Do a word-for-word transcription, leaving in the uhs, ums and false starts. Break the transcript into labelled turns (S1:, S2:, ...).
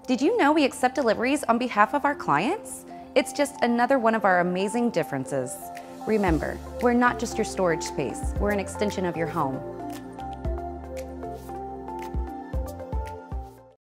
S1: Did you know we accept deliveries on behalf of our clients? It's just another one of our amazing differences. Remember, we're not just your storage space, we're an extension of your home.